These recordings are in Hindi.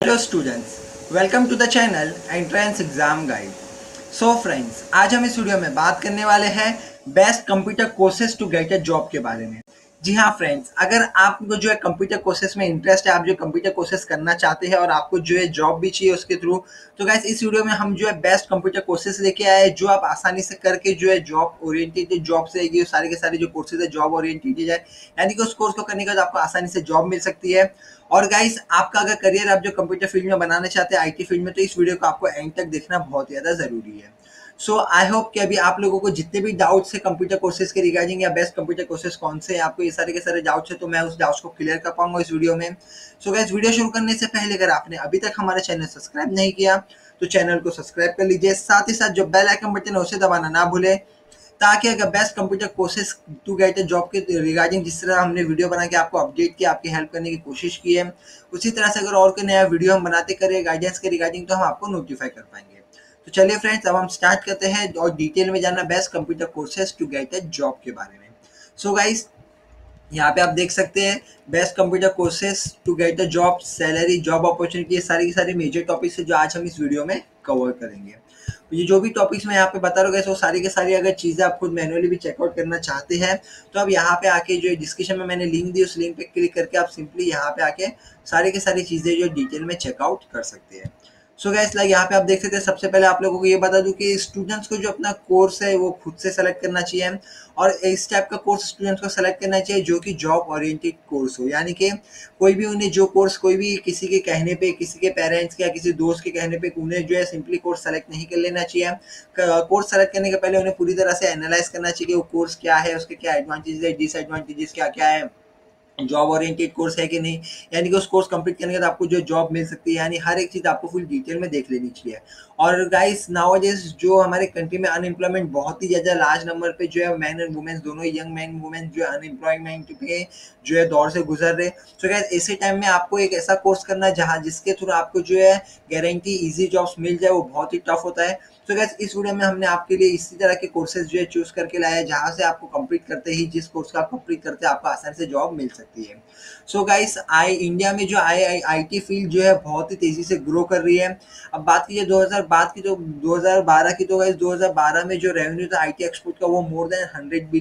Hello students, welcome to the channel entrance exam guide. So friends, आज हम इस वीडियो में बात करने वाले हैं best computer courses to get a job के बारे में। जी हाँ फ्रेंड्स, अगर आपको जो है कंप्यूटर कोर्सेज में इंटरेस्ट है, आप जो कंप्यूटर कोर्सेज करना चाहते हैं और आपको जो है जॉब भी चाहिए उसके थ्रू, तो गाइस इस वीडियो में हम जो है बेस्ट कंप्यूटर कोर्सेज लेके आए हैं जो आप आसानी से करके जो है जॉब ओरिएंटेड जॉब से ये सारे के सारे जो कोर्सेज है जॉब ओरिएंटेड है, यानी कि उस कोर्स को करने के बाद आपको आसानी से जॉब मिल सकती है। और गाइस, आपका अगर करियर आप जो कंप्यूटर फील्ड में बनाना चाहते हैं, आईटी फील्ड में, तो इस वीडियो को आपको एंड तक देखना बहुत ज़्यादा ज़रूरी है। सो आई होप कि अभी आप लोगों को जितने भी डाउट्स है कंप्यूटर कोर्सेज के रिगार्डिंग या बेस्ट कंप्यूटर कोर्सेज कौन से हैं, आपको ये सारे के सारे डाउट्स है, तो मैं उस डाउट्स को क्लियर कर पाऊंगा इस वीडियो में। सो गाइस, वीडियो शुरू करने से पहले अगर आपने अभी तक हमारा चैनल सब्सक्राइब नहीं किया तो चैनल को सब्सक्राइब कर लीजिए, साथ ही साथ जो बेल आइकन बटन है उसे दबाना ना भूलें, ताकि अगर best computer courses to get a job के रिगार्डिंग जिस तरह हमने वीडियो बना के आपको अपडेट किया, आपकी हेल्प करने की कोशिश की है, उसी तरह से अगर और कोई नया वीडियो हम बनाते करें गाइडेंस के रिगार्डिंग, तो हम आपको नोटिफाई कर पाएंगे। तो चलिए फ्रेंड्स, अब हम स्टार्ट करते हैं और डिटेल में जानना best computer courses to get a job के बारे में। सो गाइस, यहाँ पे आप देख सकते हैं best computer courses to get a job, salary, job opportunity, ये सारी की सारी मेजर टॉपिक्स है जो आज हम इस वीडियो में कवर करेंगे। तो ये जो भी टॉपिक्स मैं यहाँ पे बता रहा हूँ, वो सारी की सारी अगर चीज़ें आप खुद मैनुअली भी चेकआउट करना चाहते हैं, तो अब यहाँ पे आके जो डिस्क्रिप्शन में मैंने लिंक दी, उस लिंक पे क्लिक करके आप सिंपली यहाँ पे आके सारी की सारी चीज़ें जो डिटेल में चेकआउट कर सकते हैं। सो गाइस, लाइक यहाँ पे आप देख सकते हैं, सबसे पहले आप लोगों को ये बता दूं कि स्टूडेंट्स को जो अपना कोर्स है वो खुद से सेलेक्ट करना चाहिए, और इस टाइप का कोर्स स्टूडेंट्स को सेलेक्ट करना चाहिए जो कि जॉब ओरिएंटेड कोर्स हो, यानी कि कोई भी उन्हें जो कोर्स कोई भी किसी के कहने पे, किसी के पेरेंट्स के या किसी दोस्त के कहने पे उन्हें जो है सिंपली कोर्स सेलेक्ट नहीं कर लेना चाहिए। कोर्स सेलेक्ट करने के पहले उन्हें पूरी तरह से एनालाइज करना चाहिए कि वो कोर्स क्या है, उसके क्या एडवांटेजेस है, डिसएडवांटेजेस क्या क्या है, जॉब ओरिएंटेड कोर्स है कि नहीं, यानी कि उस कोर्स कंप्लीट करने के बाद आपको जो जॉब मिल सकती है, यानी हर एक चीज़ आपको फुल डिटेल में देख लेनी चाहिए। और गाइस, नाउअडेज जो हमारे कंट्री में अनएम्प्लॉयमेंट बहुत ही ज़्यादा लार्ज नंबर पे जो है मैन एंड वुमेन्स दोनों, यंग मैन वुमेन जो है अनएम्प्लॉयमेंट पे जो है दौर से गुजर रहे। सो गाइस, ऐसे टाइम में आपको एक ऐसा कोर्स करना है जहाँ जिसके थ्रू आपको जो है गारंटी ईजी जॉब्स मिल जाए, वो बहुत ही टफ होता है। तो गाइस, इस वीडियो में हमने आपके लिए इसी तरह के कोर्सेज जो है चूज करके लाया है, जहाँ से आपको कंप्लीट करते ही, जिस कोर्स का आप कंप्लीट करते हैं, आपको आसानी से जॉब मिल सकती है। सो गाइस, आई इंडिया में जो आईटी फील्ड जो है बहुत ही तेजी से ग्रो कर रही है। अब बात कीजिए 2000 बात की तो 2012 की, तो गाइस 2012 में जो रेवेन्यू था आईटी एक्सपोर्ट का वो मोर देन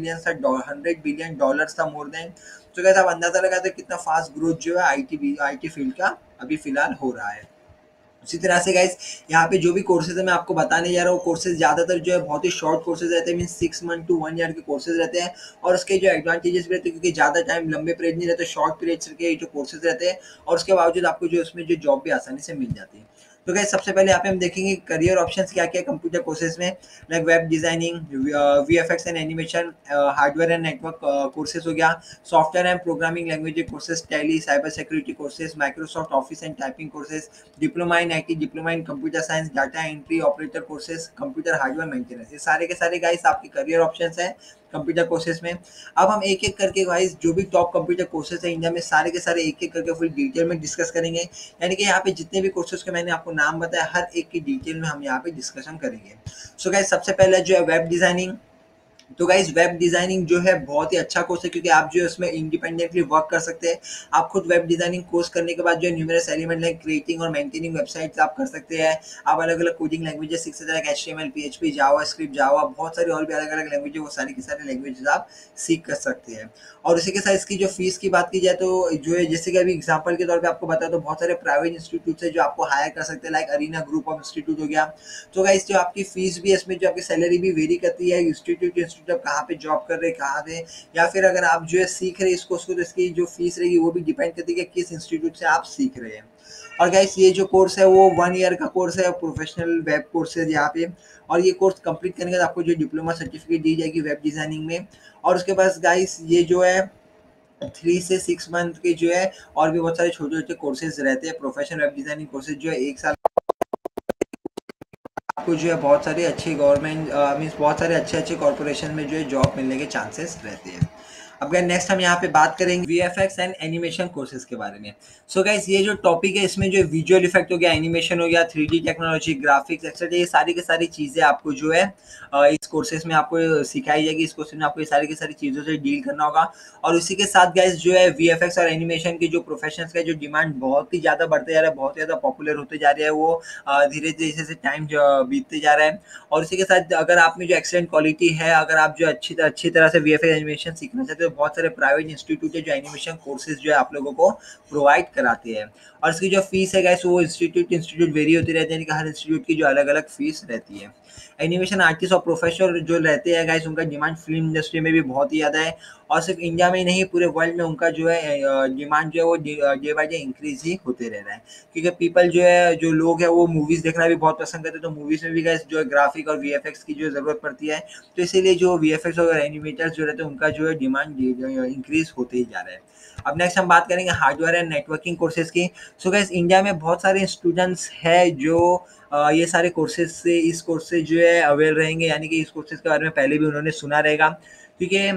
100 बिलियन डॉलर्स था, मोर देन। तो गाइस, आप अंदाजा लगाते हैं कितना फास्ट ग्रोथ जो है आईटी फील्ड का अभी फिलहाल हो रहा है। उसी तरह से गाइस, यहाँ पे जो भी कोर्सेज है मैं आपको बताने जा रहा हूँ, कोर्सेज ज़्यादातर जो है बहुत ही शॉर्ट कोर्सेज रहते हैं, मीन 6 मंथ टू 1 ईयर के कोर्सेज रहते हैं। और उसके जो एडवांटेजेस भी रहते हैं, क्योंकि ज़्यादा टाइम लंबे पीरियड नहीं रहते, शॉर्ट पीरियड्स के जो कोर्सेज रहते हैं, और उसके बावजूद आपको जो उसमें जो जॉब भी आसानी से मिल जाती है। तो गाइस, सबसे पहले यहाँ पे हम देखेंगे करियर ऑप्शंस क्या क्या है कंप्यूटर कोर्सेज में, like web designing, VFX and animation, hardware and network courses हो गया, software and programming language courses, tally, cyber security courses, Microsoft office and typing courses, diploma in IT, diploma in computer science, data entry operator courses, computer hardware maintenance, ये सारे के सारे गाइस आपके करियर ऑप्शंस हैं कंप्यूटर कोर्सेज में। अब हम एक एक करके गाइस जो भी टॉप कंप्यूटर कोर्सेज है इंडिया में, सारे के सारे एक एक करके फुल डिटेल में डिस्कस करेंगे, यानी कि यहाँ पे जितने भी कोर्सेज के मैंने आपको नाम बताया, हर एक की डिटेल में हम यहाँ पे डिस्कशन करेंगे। सो गाइस, सबसे पहले जो है वेब डिजाइनिंग। तो गाइस, वेब डिजाइनिंग जो है बहुत ही अच्छा कोर्स है, क्योंकि आप जो है उसमें इंडिपेंडेंटली वर्क कर सकते हैं। आप खुद वेब डिजाइनिंग कोर्स करने के बाद जो है न्यूमरस एलिमेंट लाइक क्रिएटिंग और मेंटेनिंग वेबसाइट्स आप कर सकते हैं। आप अलग अलग कोडिंग लैंग्वेजेस सीख सकते हैं, एचटीएमएल, पीएचपी, जावास्क्रिप्ट, जावा, बहुत सारी और भी अलग अलग लैंग्वेज है, वो सारी की सारी लैंग्वेजेस आप सीख कर सकते हैं। और उसी के साथ इसकी जो फीस की बात की जाए, तो जो है जैसे कि अभी एग्जाम्पल के तौर पर आपको बता दो, बहुत सारे प्राइवेट इंस्टीट्यूट है जो आपको हायर कर सकते हैं, like Arena group of institute हो गया। तो गाइस, जो आपकी फीस भी है, इसमें जो आपकी सैलरी भी वेरी करती है, इंस्टीट्यूट आप कहाँ पे जॉब कर रहे हैं, कहाँ पे, या फिर अगर आप जो है सीख रहे हैं इसको उसको, तो इसकी जो फीस रहेगी वो भी डिपेंड करती है कि किस इंस्टीट्यूट से आप सीख रहे हैं। और गाइस, ये जो कोर्स है वो 1 ईयर का कोर्स है, प्रोफेशनल वेब कोर्स है यहाँ पे। और ये कोर्स कंप्लीट करने के बाद आपको जो डिप्लोमा सर्टिफिकेट दी जाएगी वेब डिजाइनिंग में। और उसके बाद गाइस, ये जो है 3 से 6 मंथ के जो है और भी बहुत सारे छोटे छोटे कोर्सेज रहते हैं, प्रोफेशनल वेब डिजाइनिंग कोर्सेज जो है 1 साल आपको जो है बहुत सारे अच्छे गवर्नमेंट मीन्स बहुत सारे अच्छे अच्छे कॉर्पोरेशन में जो है जॉब मिलने के चांसेस रहते हैं। अब गाइस नेक्स्ट हम यहाँ पे बात करेंगे वीएफएक्स एंड एनिमेशन कोर्सेज के बारे में। सो गाइस ये जो टॉपिक है इसमें जो विजुअल इफेक्ट हो गया, एनिमेशन हो गया, 3D टेक्नोलॉजी, ग्राफिक्स एक्सेट्रा, ये सारी की सारी चीज़ें आपको जो है इस कोर्सेज में आपको सिखाई जाएगी। इस कोर्सेज में आपको ये सारी की सारी चीज़ों से डील करना होगा। और उसी के साथ गाइस जो है वीएफएक्स और एनिमेशन के जो प्रोफेशंस का जो डिमांड बहुत ही ज़्यादा बढ़ते जा रहा है, बहुत ज़्यादा पॉपुलर होते जा रहा है, वो धीरे-धीरे जैसे टाइम बीतते जा रहा है। और इसी के साथ अगर आप में जो एक्सीलेंट क्वालिटी है, अगर आप जो अच्छी तरह से वीएफएक्स एनिमेशन सीखना चाहते हो, बहुत सारे प्राइवेट इंस्टीट्यूट है जो एनिमेशन कोर्सेज जो है आप लोगों को प्रोवाइड कराते हैं। और इसकी जो फीस है गाइस वो इंस्टीट्यूट वेरी होती रहती है, यानी कि हर इंस्टीट्यूट की जो अलग-अलग फीस रहती है। एनिमेशन आर्टिस्ट और प्रोफेसर जो रहते हैं गाइस उनका डिमांड फ़िल्म इंडस्ट्री में भी बहुत ही ज़्यादा है। और सिर्फ इंडिया में ही नहीं पूरे वर्ल्ड में उनका जो है डिमांड जो है वो डे बाय डे इंक्रीज़ ही होते रह रहा है। क्योंकि पीपल जो है, जो लोग हैं वो मूवीज़ देखना भी बहुत पसंद करते हैं, तो मूवीज़ में भी गाइस जो है ग्राफ़िक और वीएफएक्स की जो ज़रूरत पड़ती है। तो इसीलिए जो वीएफएक्स और एनिमेटर्स जो रहते हैं उनका जो है डिमांड इंक्रीज़ होते ही जा रहा है। अब नेक्स्ट हम बात करेंगे हार्डवेयर एंड नेटवर्किंग कोर्सेज़ की। सो गाइस इंडिया में बहुत सारे स्टूडेंट्स हैं जो ये सारे कोर्सेज़ से इस कोर्स से जो है अवेयर रहेंगे, यानी कि इस कोर्सेज़ के बारे में पहले भी उन्होंने सुना रहेगा। क्योंकि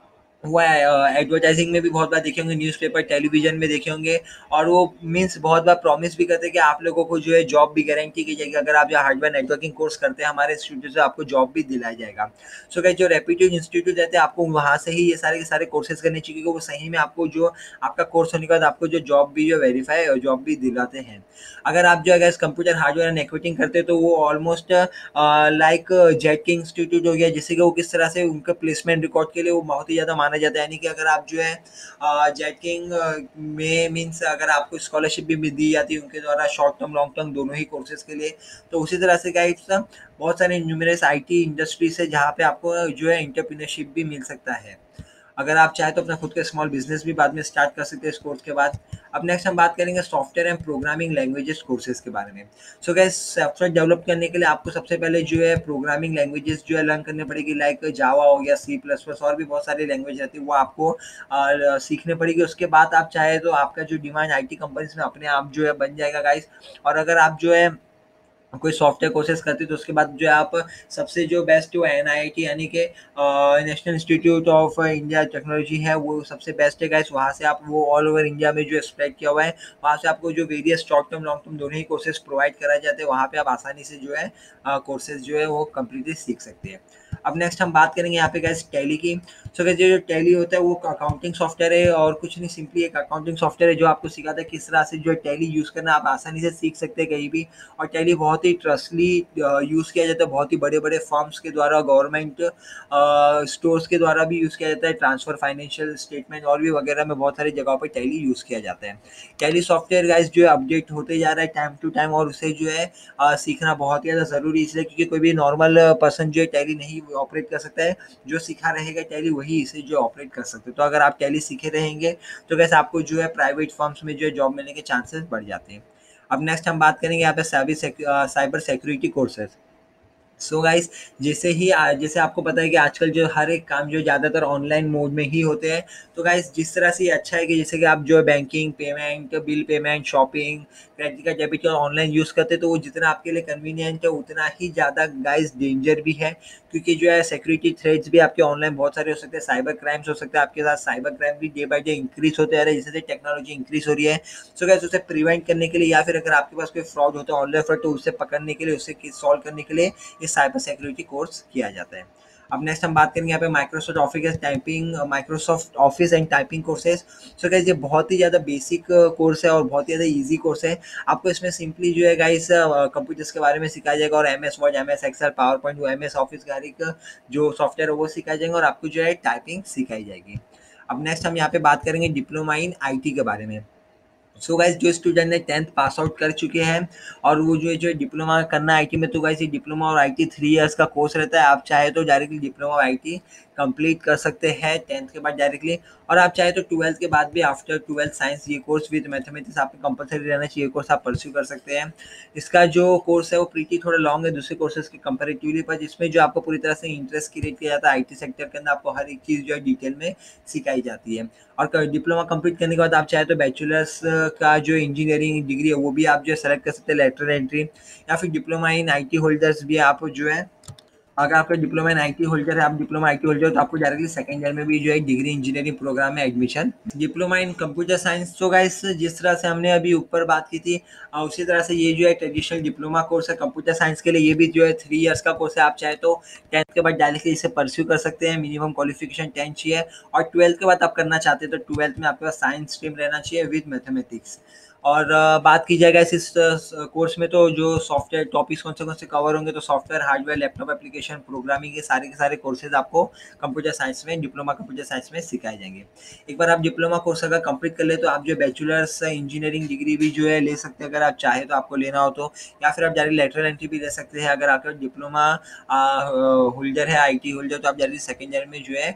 वो एडवर्टाइजिंग में भी बहुत बार देखे होंगे, न्यूज़पेपर, टेलीविज़न में देखे होंगे। और वो मीन्स बहुत बार प्रॉमिस भी करते हैं कि आप लोगों को जो है जॉब भी गारंटी की जाएगी। अगर आप जो हार्डवेयर नेटवर्किंग कोर्स करते हैं हमारे इंस्टीट्यूट से, आपको जॉब भी दिलाया जाएगा। सो गाइस जो रेप्यूटेड इंस्टीट्यूट रहते हैं आपको वहाँ से ही ये सारे के सारे कोर्सेज़ करने चाहिए, क्योंकि वो सही में आपको जो आपका कोर्स होने के बाद आपको जो जॉब भी जो वेरीफाई और जॉब भी दिलाते हैं। अगर आप जो है कंप्यूटर हार्डवेयर नेटवर्किंग करते हैं तो वो ऑलमोस्ट लाइक जेट के इंस्टीट्यूट हो गया, जिससे कि वो किस तरह से उनका प्लेसमेंट रिकॉर्ड के लिए वो बहुत ही ज़्यादा माना जाता है। यानी कि अगर आप जो है जेट किंग में मीन्स अगर आपको स्कॉलरशिप भी दी जाती है उनके द्वारा, शॉर्ट टर्म लॉन्ग टर्म दोनों ही कोर्सेज के लिए। तो उसी तरह से गाइस बहुत सारे न्यूमरस आईटी इंडस्ट्रीज है जहाँ पे आपको जो है एंटरप्रेन्योरशिप भी मिल सकता है। अगर आप चाहें तो अपना खुद का स्मॉल बिजनेस भी बाद में स्टार्ट कर सकते हैं इस कोर्स के बाद। अब नेक्स्ट हम बात करेंगे software and programming languages courses के बारे में। सो गाइस सॉफ्टवेयर डेवलप करने के लिए आपको सबसे पहले जो है प्रोग्रामिंग लैंग्वेजेस जो है लर्न करनी पड़ेगी, लाइक जावा हो गया, सी प्लस प्लस, और भी बहुत सारी लैंग्वेज रहती है वो आपको सीखने पड़ेगी। उसके बाद आप चाहे तो आपका जो डिमांड आईटी कंपनीज में अपने आप जो है बन जाएगा गाइस। और अगर आप जो है कोई सॉफ्टवेयर कोर्सेज़ करते तो उसके बाद जो है आप सबसे जो बेस्ट वो एनआईटी यानी कि national institute of India technology है, वो सबसे बेस्ट है गाइस। वहाँ से आप वो ऑल ओवर इंडिया में जो स्प्रेड किया हुआ है, वहाँ से आपको जो various short term long term दोनों ही कोर्सेज़ प्रोवाइड कराए जाते हैं। वहाँ पे आप आसानी से जो है कोर्सेज़ जो है वो कंप्लीटली सीख सकते हैं। अब नेक्स्ट हम बात करेंगे यहाँ पे गाइस टैली की। सो गाइस ये जो टैली होता है वो अकाउंटिंग सॉफ्टवेयर है और कुछ नहीं, सिंपली एक अकाउंटिंग सॉफ्टवेयर है जो आपको सिखाता है किस तरह से जो है टैली यूज़ करना आप आसानी से सीख सकते हैं कहीं भी। और टैली बहुत ही ट्रस्टली यूज़ किया जाता है, बहुत ही बड़े-बड़े फर्म्स के द्वारा, गवर्नमेंट स्टोर्स के द्वारा भी यूज़ किया जाता है, ट्रांसफ़र, फाइनेंशियल स्टेटमेंट और भी वगैरह में बहुत सारी जगहों पे टैली यूज़ किया जाता है। टैली सॉफ्टवेयर गाइस जो है अपडेट होते जा रहा है टाइम टू टाइम, और उसे जो है सीखना बहुत ही ज़्यादा ज़रूरी है, इसलिए क्योंकि कोई भी नॉर्मल पर्सन जो है टैली नहीं ऑपरेट कर सकता है। जो सीखा रहेगा टैली वही इसे जो ऑपरेट कर सकते हैं। तो अगर आप टैली सीखे रहेंगे तो गाइस आपको जो है प्राइवेट फर्म्स में जो है जॉब मिलने के चांसेस बढ़ जाते हैं। अब नेक्स्ट हम बात करेंगे यहाँ पे cyber security courses. So guys जैसे आपको पता है कि आजकल जो हर एक काम जो ज़्यादातर ऑनलाइन मोड में ही होते हैं। तो गाइस जिस तरह से ये अच्छा है कि जैसे कि आप जो है banking, payment, bill payment, shopping, credit card, debit card online use करते हैं, तो वो जितना आपके लिए कन्वीनिएंट है उतना ही ज़्यादा गाइस डेंजर भी है। क्योंकि जो है सिक्योरिटी थ्रेट्स भी आपके ऑनलाइन बहुत सारे हो सकते हैं, साइबर क्राइम्स हो सकते हैं आपके साथ, साइबर क्राइम भी डे बाय डे इंक्रीज़ होते जा रहे हैं जैसे टेक्नोलॉजी इंक्रीज़ हो रही है। सो गाइस उसे प्रिवेंट करने के लिए या फिर अगर आपके पास कोई फ्रॉड होता है ऑनलाइन फ्रॉड, तो उसे पकड़ने के लिए, उसे सॉल्व करने के लिए ये साइबर सिक्योरिटी कोर्स किया जाता है। अब नेक्स्ट हम बात करेंगे यहाँ पे Microsoft office and typing courses. So guys ये बहुत ही ज़्यादा बेसिक कोर्स है और बहुत ही ज़्यादा इजी कोर्स है। आपको इसमें सिंपली जो है गाइस कंप्यूटर्स के बारे में सिखाया जाएगा और MS Word, MS Excel, PowerPoint, MS office का हर एक जो सॉफ्टवेयर है वो सिखाया जाएगा और आपको जो है टाइपिंग सिखाई जाएगी। अब नेक्स्ट हम यहाँ पे बात करेंगे डिप्लोमा इन आईटी के बारे में। सो गाइस जो स्टूडेंट ने 10th पास आउट कर चुके हैं और वो जो डिप्लोमा करना है आईटी में, तो गाइस ये डिप्लोमा और आईटी 3 इयर्स का कोर्स रहता है। आप चाहे तो डायरेक्टली डिप्लोमा और आईटी कंप्लीट कर सकते हैं 10th के बाद डायरेक्टली, और आप चाहे तो 12th के बाद भी आफ्टर 12th साइंस ये कोर्स विद मैथमेटिक्स आपको कंपलसरी रहना चाहिए, कोर्स आप परस्यू कर सकते हैं। इसका जो कोर्स है वो प्रीटी थोड़ा लॉन्ग है दूसरे कोर्सेज के कंपैरेटिवली, पर जिसमें जो आपको पूरी तरह से इंटरेस्ट क्रिएट किया जाता है आईटी सेक्टर के अंदर, आपको हर एक चीज़ जो है डिटेल में सिखाई जाती है। और डिप्लोमा कंप्लीट करने के बाद आप चाहे तो बैचलर्स का जो इंजीनियरिंग डिग्री है वो भी आप जो है सेलेक्ट कर सकते हैं, लेटरल एंट्री, या फिर डिप्लोमा इन आईटी होल्डर्स भी आप जो है अगर आपका डिप्लोमा इन आईटी होल्डर है, आप डिप्लोमा आईटी होल्डर हो, तो आपको डायरेक्टली सेकंड ईयर में भी जो है डिग्री इंजीनियरिंग प्रोग्राम में admission, diploma in computer science. तो गाइस जिस तरह से हमने अभी ऊपर बात की थी, उसी तरह से ये जो है ट्रेडिशनल डिप्लोमा कोर्स है कंप्यूटर साइंस के लिए, ये भी जो है 3 इयर्स का कोर्स है। आप चाहे तो 10th के बाद डायरेक्टली इसे परस्यू कर सकते हैं, मिनिमम क्वालिफिकेशन 10 चाहिए, और 12th के बाद आप करना चाहते हैं तो 12th में आपके पास साइंस स्ट्रीम रहना चाहिए विद मैथमेटिक्स। और बात की जाएगा इस कोर्स में, तो जो सॉफ्टवेयर टॉपिक्स कौन से कवर होंगे, तो software, hardware, laptop application, programming, के सारे कोर्सेज आपको कंप्यूटर साइंस में, डिप्लोमा कंप्यूटर साइंस में सिखाए जाएंगे। एक बार आप डिप्लोमा कोर्स अगर कंप्लीट कर ले, तो आप जो बैचलर्स इंजीनियरिंग डिग्री भी जो है ले सकते हैं, अगर आप चाहे तो, आपको लेना हो तो, या फिर आप डायरेक्ट लेटरल एंट्री भी ले सकते हैं। अगर आपका डिप्लोमा होल्डर है, आईटी होल्डर, तो आप डायरेक्ट सेकेंड ईयर में जो है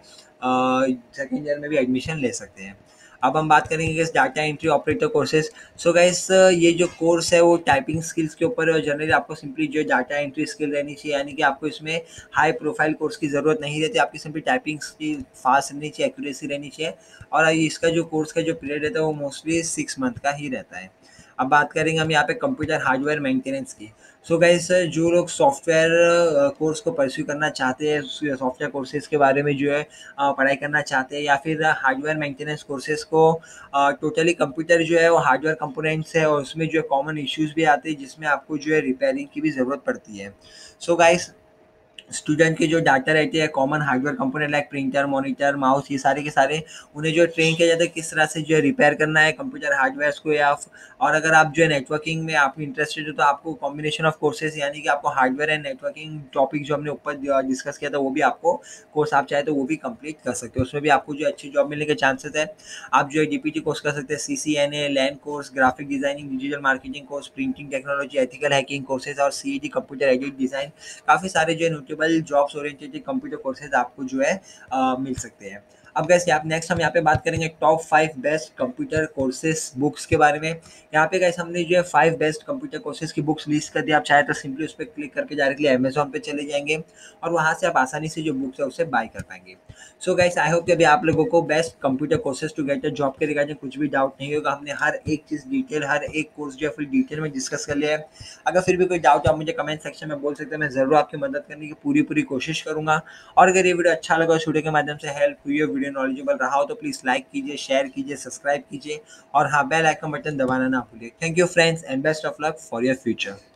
सेकेंड ईयर में भी एडमिशन ले सकते हैं। अब हम बात करेंगे इस data entry operator courses. So guys ये जो कोर्स है वो टाइपिंग स्किल्स के ऊपर है, और जनरली आपको सिंपली जो डाटा एंट्री स्किल रहनी चाहिए, यानी कि आपको इसमें हाई प्रोफाइल कोर्स की ज़रूरत नहीं रहती, आपकी सिंपली टाइपिंग स्किल फास्ट रहनी चाहिए, एक्यूरेसी रहनी चाहिए। और इसका जो कोर्स का जो पीरियड रहता है वो मोस्टली 6 मंथ का ही रहता है। अब बात करेंगे हम यहाँ पे कंप्यूटर हार्डवेयर मेंटेनेंस की। सो गाइस जो लोग सॉफ्टवेयर कोर्स को परस्यू करना चाहते हैं, सॉफ्टवेयर कोर्सेज के बारे में जो है पढ़ाई करना चाहते हैं, या फिर हार्डवेयर मेंटेनेंस कोर्सेज को, टोटली कंप्यूटर जो है वो हार्डवेयर कंपोनेंट्स है, और उसमें जो है कॉमन इश्यूज भी आते हैं, जिसमें आपको जो है रिपेयरिंग की भी ज़रूरत पड़ती है। सो गाइस स्टूडेंट के जो डाटा रहते हैं, common hardware component like printer, monitor, mouse, ये सारे के सारे उन्हें जो ट्रेन किया जाता है किस तरह से जो है रिपेयर करना है कंप्यूटर हार्डवेयर को, या और अगर आप जो है नेटवर्किंग में आप इंटरेस्टेड हो, तो आपको कॉम्बिनेशन ऑफ कोर्सेज, यानी कि आपको हार्डवेयर एंड नेटवर्किंग टॉपिक जो हमने ऊपर डिस्कस किया था, वो भी आपको कोर्स आप चाहे तो वो भी कंप्लीट कर सकते हो। उसमें भी आपको जो अच्छी जॉब मिलने के चांसेस है। आप जो है डीपीटी कोर्स कर सकते हैं, CCNA, LAN course, graphic designing, digital marketing course, printing technology, ethical hacking courses, और सीईटी कंप्यूटर एडेड डिजाइन। काफ़ी सारे जो है notable jobs oriented computer courses आपको जो है मिल सकते हैं। अब गैस आप नेक्स्ट हम यहाँ पे बात करेंगे top 5 best computer courses books के बारे में। यहाँ पे गैस हमने जो है 5 बेस्ट कंप्यूटर कोर्सेज की बुक्स लिस्ट कर दी। आप चाहे तो सिंपली उस पर क्लिक करके डायरेक्टली अमेजोन पे चले जाएंगे, और वहाँ से आप आसानी से जो बुक्स है उसे बाय कर पाएंगे। सो गाइस आई होप कि अभी आप लोगों को best computer courses to get a job के रिगार्डिंग कुछ भी डाउट नहीं होगा। हमने हर एक चीज़ डिटेल, हर एक कोर्स जो है फुल डिटेल में डिस्कस कर लिया है। अगर फिर भी कोई डाउट आप मुझे कमेंट सेक्शन में बोल सकते हैं, मैं ज़रूर आपकी मदद करने की पूरी कोशिश करूँगा। और अगर ये वीडियो अच्छा लगा, इस वीडियो के माध्यम से हेल्प हुई हो, वीडियो नॉलेजेबल रहा हो, तो प्लीज़ लाइक कीजिए, शेयर कीजिए, सब्सक्राइब कीजिए, और हाँ बेल आइकन बटन दबाना ना भूलिए। Thank you friends and best of luck for your future.